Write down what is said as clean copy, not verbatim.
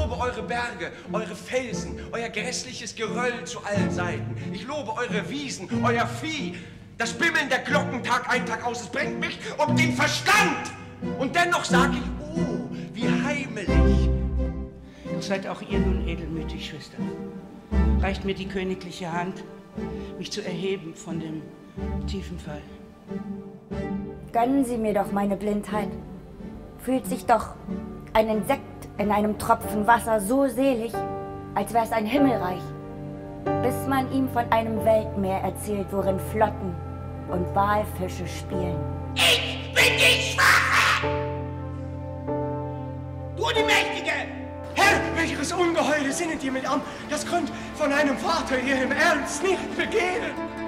lobe eure Berge, eure Felsen, euer grässliches Geröll zu allen Seiten. Ich lobe eure Wiesen, euer Vieh. Das Bimmeln der Glocken Tag ein, Tag aus, es bringt mich um den Verstand. Und dennoch sage ich, oh, wie heimelig. Doch seid auch ihr nun edelmütig, Schwester. Reicht mir die königliche Hand, mich zu erheben von dem tiefen Fall. Gönnen Sie mir doch meine Blindheit. Fühlt sich doch ein Insekt in einem Tropfen Wasser so selig, als wär's ein Himmelreich, bis man ihm von einem Weltmeer erzählt, worin Flotten und Walfische spielen. Ich bin die Schwache! Du die Mächtige! Herr, welches Ungeheure sinnet ihr mit an? Das könnt von einem Vater ihr im Ernst nicht begehen.